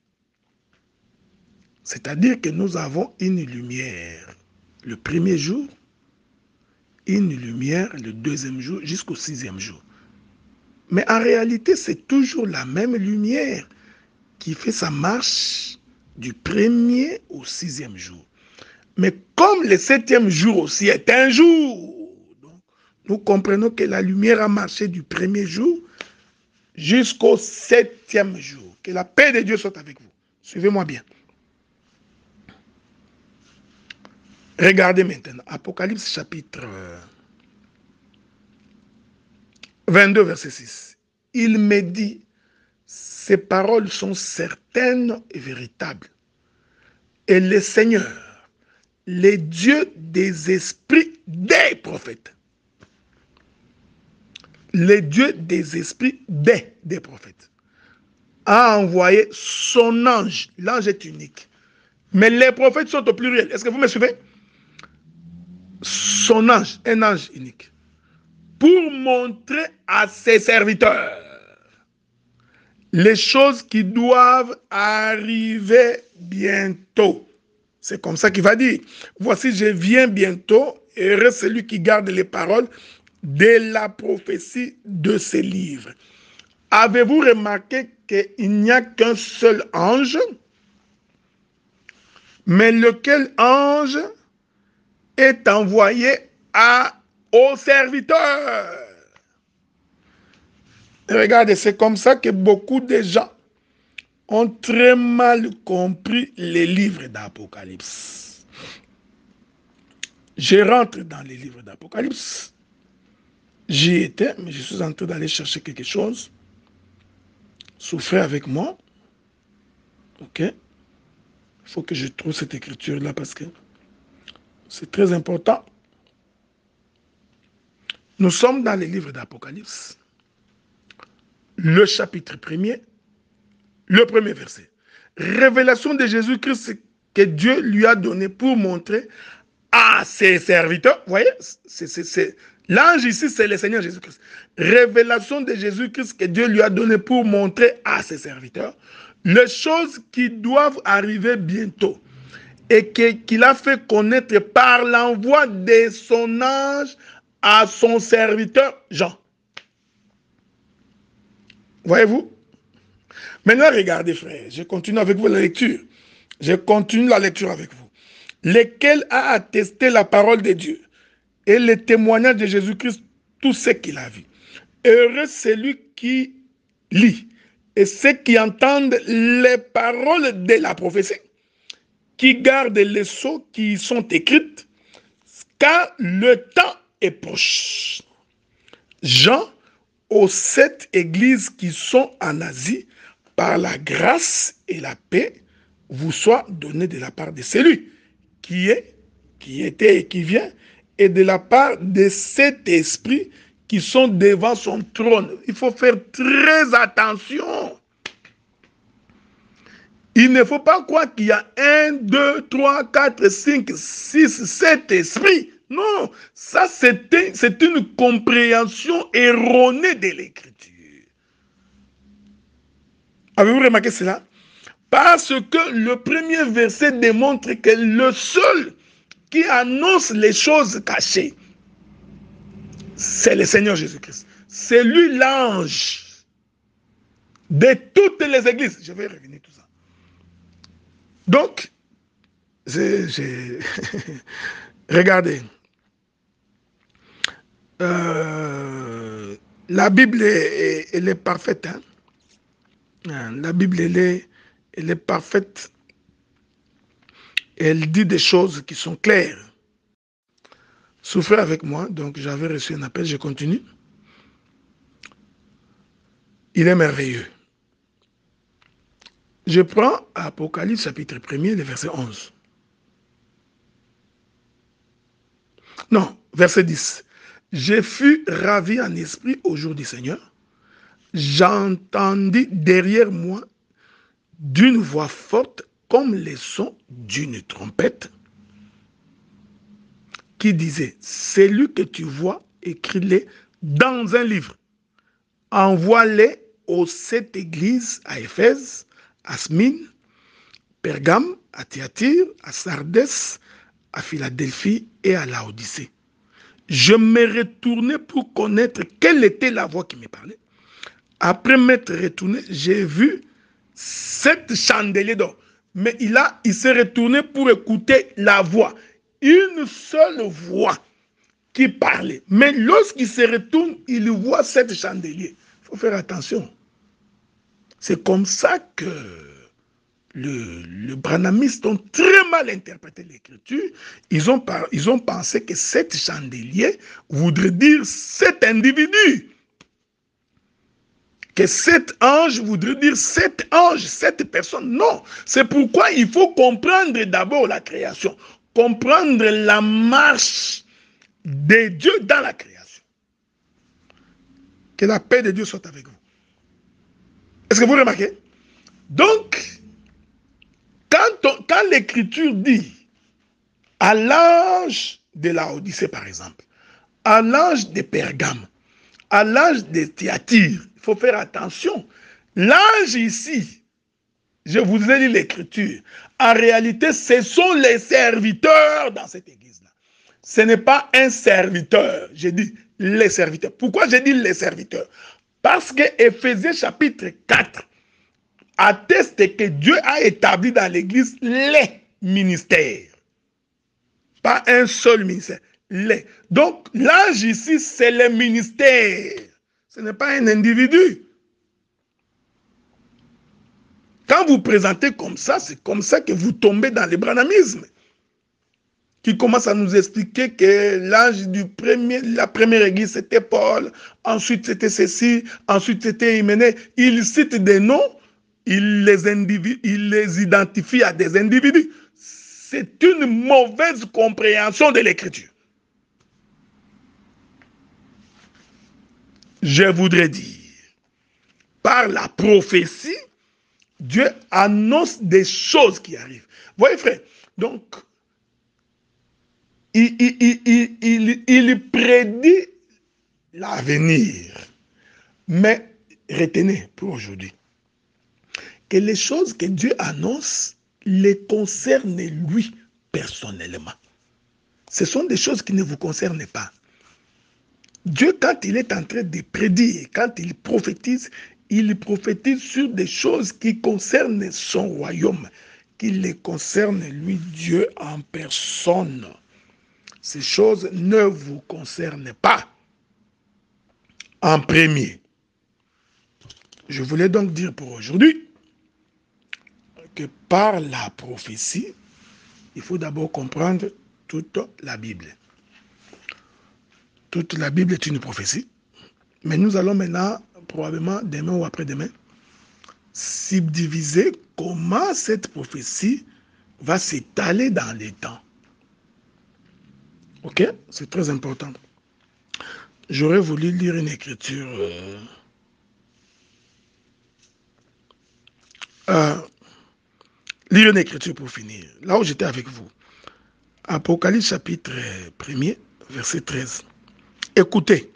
C'est-à-dire que nous avons une lumière le premier jour, une lumière le deuxième jour jusqu'au sixième jour. Mais en réalité, c'est toujours la même lumière qui fait sa marche du premier au sixième jour. Mais comme le septième jour aussi est un jour, donc, nous comprenons que la lumière a marché du premier jour jusqu'au septième jour. Que la paix de Dieu soit avec vous. Suivez-moi bien. Regardez maintenant, Apocalypse chapitre vingt-deux, verset six. Il me dit, ces paroles sont certaines et véritables. Et le Seigneur, les dieux des esprits des prophètes, les dieux des esprits des, des prophètes, a envoyé son ange. L'ange est unique. Mais les prophètes sont au pluriel. Est-ce que vous me suivez? Son ange, un ange unique. Pour montrer à ses serviteurs les choses qui doivent arriver bientôt. C'est comme ça qu'il va dire. Voici, je viens bientôt, heureux celui qui garde les paroles de la prophétie de ces livres. Avez-vous remarqué qu'il n'y a qu'un seul ange, mais lequel ange est envoyé à, aux serviteurs? Regardez, c'est comme ça que beaucoup de gens ont très mal compris les livres d'Apocalypse. Je rentre dans les livres d'Apocalypse. J'y étais, mais je suis en train d'aller chercher quelque chose. Souffrez avec moi. Ok? Il faut que je trouve cette écriture-là parce que c'est très important. Nous sommes dans les livres d'Apocalypse. Le chapitre premier, le premier verset. Révélation de Jésus-Christ que Dieu lui a donné pour montrer à ses serviteurs. Vous voyez, l'ange ici, c'est le Seigneur Jésus-Christ. Révélation de Jésus-Christ que Dieu lui a donné pour montrer à ses serviteurs les choses qui doivent arriver bientôt et qu'il a fait connaître par l'envoi de son ange à son serviteur Jean. Voyez-vous? Maintenant, regardez, frère, je continue avec vous la lecture. Je continue la lecture avec vous. Lequel a attesté la parole de Dieu et le témoignage de Jésus-Christ, tout ce qu'il a vu. Heureux celui qui lit et ceux qui entendent les paroles de la prophétie, qui gardent les sceaux qui y sont écrites, car le temps est proche. Jean, aux sept églises qui sont en Asie, par la grâce et la paix, vous soit donné de la part de celui qui est, qui était et qui vient, et de la part de cet esprit qui sont devant son trône. Il faut faire très attention. Il ne faut pas croire qu'il y a un, deux, trois, quatre, cinq, six, sept esprits. Non, ça c'est un, une compréhension erronée de l'écriture. Avez-vous remarqué cela? Parce que le premier verset démontre que le seul qui annonce les choses cachées, c'est le Seigneur Jésus-Christ. C'est lui l'ange de toutes les églises. Je vais revenir tout ça. Donc, j'ai regardez. Euh, la Bible est, elle est parfaite. Hein? La Bible, elle est, elle est parfaite. Elle dit des choses qui sont claires. Souffrez avec moi. Donc, j'avais reçu un appel. Je continue. Il est merveilleux. Je prends Apocalypse chapitre premier, le verset onze. Non, verset dix. Je fus ravi en esprit au jour du Seigneur. J'entendis derrière moi d'une voix forte comme le son d'une trompette qui disait, celui que tu vois, écris-le dans un livre. Envoie-les aux sept églises à Éphèse, à Smyrne, Pergame, à Thyatire, à Sardès, à Philadelphie et à Laodicée. Je me retournai pour connaître quelle était la voix qui me parlait. Après m'être retourné, j'ai vu sept chandeliers d'or. Mais il, a, il s'est retourné pour écouter la voix. Une seule voix qui parlait. Mais lorsqu'il se retourne, il voit sept chandeliers. Il faut faire attention. C'est comme ça que le, le branhamistes ont très mal interprété l'écriture. Ils ont, ils ont pensé que sept chandeliers voudrait dire sept individus. Que sept anges voudrait dire sept anges, sept personnes. Non, c'est pourquoi il faut comprendre d'abord la création. Comprendre la marche de Dieu dans la création. Que la paix de Dieu soit avec vous. Est-ce que vous remarquez? Donc, quand, quand l'écriture dit à l'ange de Laodicée, par exemple, à l'ange de Pergame, à l'ange de Thyatire, il faut faire attention. L'ange ici, je vous ai dit l'écriture, en réalité, ce sont les serviteurs dans cette église-là. Ce n'est pas un serviteur, j'ai dit les serviteurs. Pourquoi j'ai dit les serviteurs? Parce que Éphésiens chapitre quatre atteste que Dieu a établi dans l'église les ministères. Pas un seul ministère, les. Donc, l'ange ici, c'est le ministère. Ce n'est pas un individu. Quand vous présentez comme ça, c'est comme ça que vous tombez dans le branhamisme, qui commence à nous expliquer que l'ange du premier, la première église, c'était Paul, ensuite c'était ceci, ensuite c'était Hyménée. Il cite des noms, il les, individu, il les identifie à des individus. C'est une mauvaise compréhension de l'écriture. Je voudrais dire, par la prophétie, Dieu annonce des choses qui arrivent. Vous voyez, frère, donc, il, il, il, il, il prédit l'avenir. Mais retenez pour aujourd'hui que les choses que Dieu annonce les concernent lui personnellement. Ce sont des choses qui ne vous concernent pas. Dieu, quand il est en train de prédire, quand il prophétise, il prophétise sur des choses qui concernent son royaume, qui les concernent lui, Dieu en personne. Ces choses ne vous concernent pas. En premier, je voulais donc dire pour aujourd'hui que par la prophétie, il faut d'abord comprendre toute la Bible. Toute la Bible est une prophétie. Mais nous allons maintenant, probablement demain ou après-demain, subdiviser comment cette prophétie va s'étaler dans les temps. Ok? C'est très important. J'aurais voulu lire une écriture. Euh, euh, lire une écriture pour finir. Là où j'étais avec vous. Apocalypse chapitre premier, verset treize. Écoutez.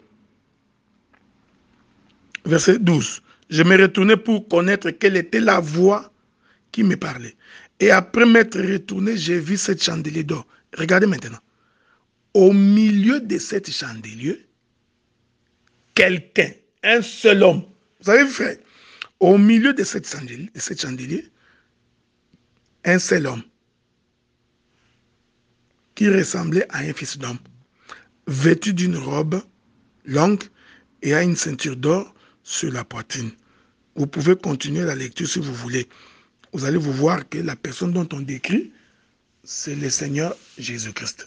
Verset douze. Je me retournais pour connaître quelle était la voix qui me parlait. Et après m'être retourné, j'ai vu cette chandelier d'or. Regardez maintenant. Au milieu de cette chandelier, quelqu'un, un seul homme. Vous avez vu, frère? Au milieu de cette chandelier, de cette chandelier, un seul homme qui ressemblait à un fils d'homme, vêtu d'une robe longue et à une ceinture d'or sur la poitrine. Vous pouvez continuer la lecture si vous voulez. Vous allez vous voir que la personne dont on décrit, c'est le Seigneur Jésus-Christ.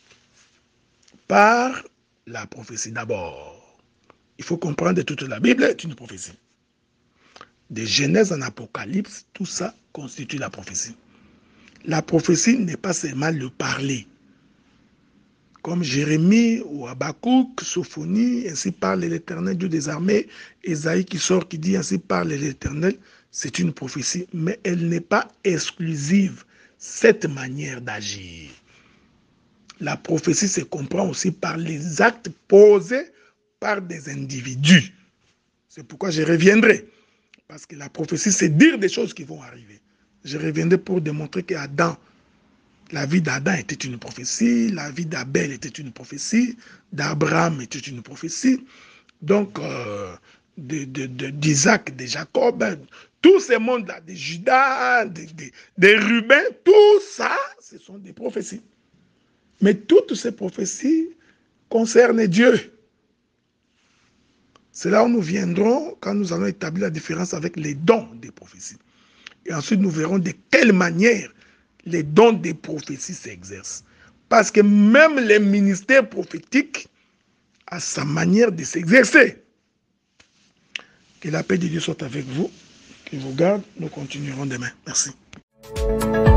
Par la prophétie d'abord. Il faut comprendre que toute la Bible est une prophétie. De Genèse en Apocalypse, tout ça constitue la prophétie. La prophétie n'est pas seulement le parler. Comme Jérémie ou Habakkuk, Sophonie, ainsi parle l'Éternel, Dieu des armées, Ésaïe qui sort, qui dit ainsi parle l'Éternel, c'est une prophétie, mais elle n'est pas exclusive, cette manière d'agir. La prophétie se comprend aussi par les actes posés par des individus. C'est pourquoi je reviendrai. Parce que la prophétie, c'est dire des choses qui vont arriver. Je reviendrai pour démontrer qu'Adam, la vie d'Adam était une prophétie, la vie d'Abel était une prophétie, d'Abraham était une prophétie, donc euh, d'Isaac, de, de, de Jacob, tous ces mondes-là, de Judas, de, de, de Ruben, tout ça, ce sont des prophéties. Mais toutes ces prophéties concernent Dieu. C'est là où nous viendrons quand nous allons établir la différence avec les dons des prophéties. Et ensuite, nous verrons de quelle manière les dons des prophéties s'exercent. Parce que même les ministères prophétiques a sa manière de s'exercer. Que la paix de Dieu soit avec vous, qu'il vous garde. Nous continuerons demain. Merci.